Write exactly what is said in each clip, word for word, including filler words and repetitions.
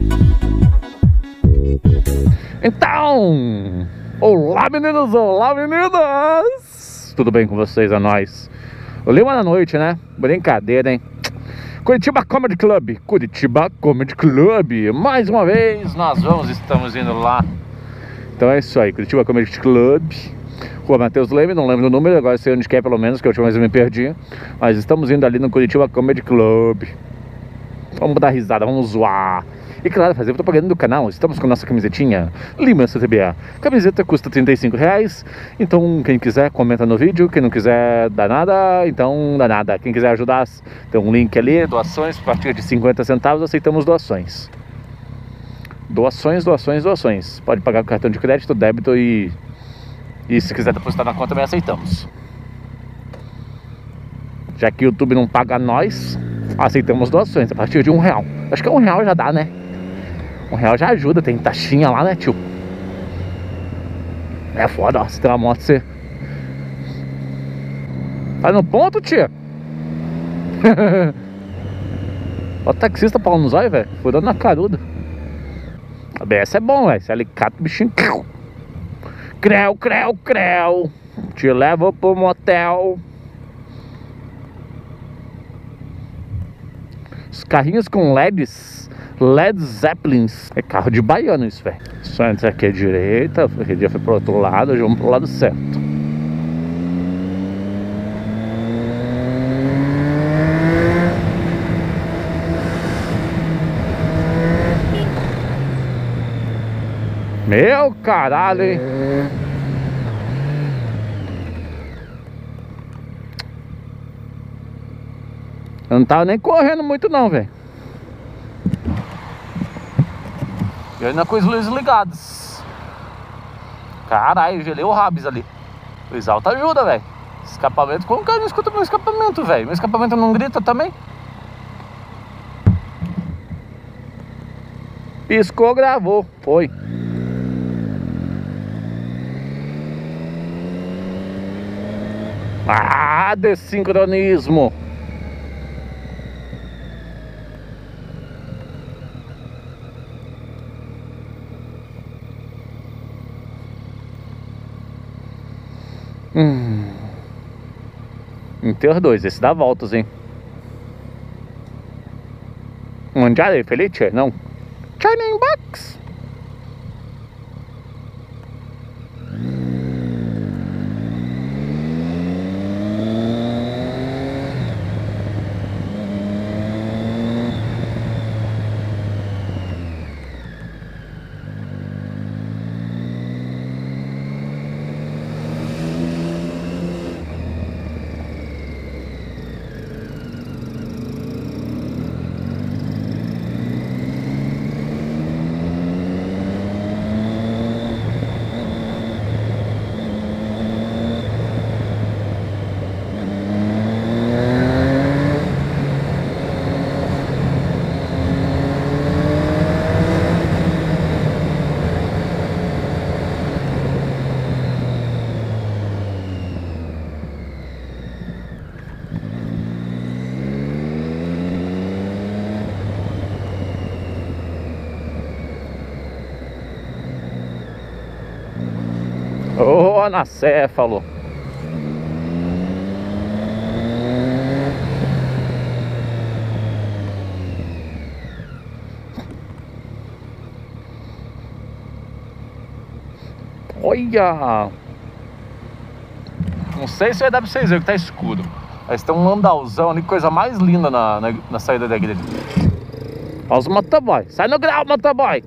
Então, olá meninos, olá meninas, tudo bem com vocês? É nóis. Lima na noite, né? Brincadeira, hein? Curitiba Comedy Club, Curitiba Comedy Club. Mais uma vez nós vamos, estamos indo lá. Então é isso aí, Curitiba Comedy Club, Rua Matheus Leme, não lembro do número, agora sei onde que é pelo menos, que a última vez eu me perdi. Mas estamos indo ali no Curitiba Comedy Club. Vamos dar risada, vamos zoar. E claro, fazer propaganda do canal. Estamos com a nossa camisetinha Lima C T B A. Camiseta custa trinta e cinco reais. Então quem quiser comenta no vídeo. Quem não quiser dá nada, então dá nada. Quem quiser ajudar, tem um link ali. Doações, a partir de cinquenta centavos aceitamos doações. Doações, doações, doações. Pode pagar com cartão de crédito, débito e... E se quiser depositar na conta também aceitamos. Já que o YouTube não paga nós, aceitamos doações a partir de um real. Acho que um real já dá, né? Um real já ajuda, tem taxinha lá, né, tio? É foda, ó, se tem uma moto, você... Tá no ponto, tia? Ó o taxista pau nos olhos, velho. Furando na caruda. A B S é bom, velho. Esse alicate, o bichinho... Creu, creu, creu. Te levo pro motel. Os carrinhos com L E Ds, Led Zeppelins. É carro de baiano isso, velho. Só entra aqui à direita. Aquele dia foi pro outro lado, hoje vamos pro lado certo. Meu caralho, hein? Eu não tava nem correndo muito não, velho. E ainda com os luzes ligados. Caralho, gelei o Rabis ali. Luz alta ajuda, velho. Escapamento, como o cara não escuta meu escapamento, velho? Meu escapamento não grita também? Piscou, gravou, foi. Ah, desincronismo. Hum. Inter dois, esse dá voltas, hein? Mangiare Felice? Não. Shining Box. Ô, oh, anacéfalo. Olha. Não sei se vai dar pra vocês verem que tá escuro. Mas tem um landalzão ali, coisa mais linda na, na, na saída da igreja. Olha os motoboy. Sai no grau, motoboy.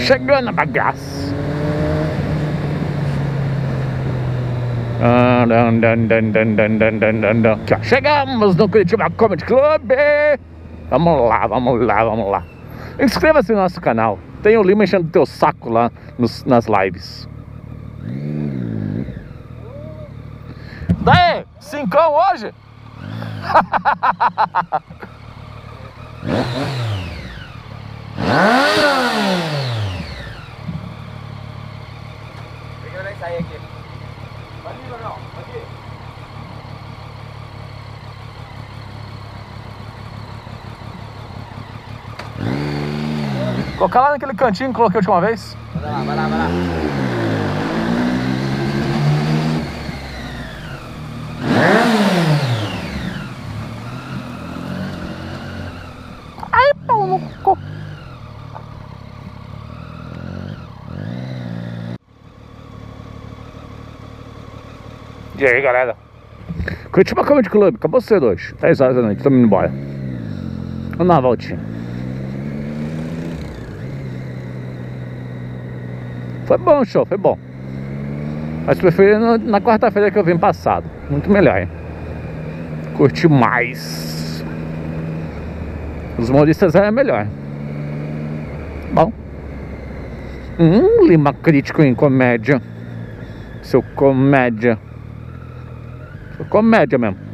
chegando a bagaça. Ah, dan, dan, dan, dan, dan, dan, dan, dan, dan. Aqui, ó. Chegamos no Curitiba Comedy Club. Vamos lá, vamos lá, vamos lá. Inscreva-se no nosso canal. Tem o Lima enchendo teu saco lá nos, nas lives. Daí, cincão hoje? Ele vai sair aqui. Pode ir, não, pode ir. Colocar lá naquele cantinho que coloquei a última vez. Vai lá, vai lá, vai lá. Ai, pau no cu. E aí, galera? Curitiba Comedy Club, acabou cedo hoje. dez horas da noite, estamos indo embora. Vamos dar uma voltinha. Foi bom o show, foi bom. Mas preferi na, na quarta-feira que eu vim passado. Muito melhor, hein? Curti mais. Os humoristas eram melhor. Bom. Hum, Lima crítico em comédia. Seu comédia. Seu comédia mesmo.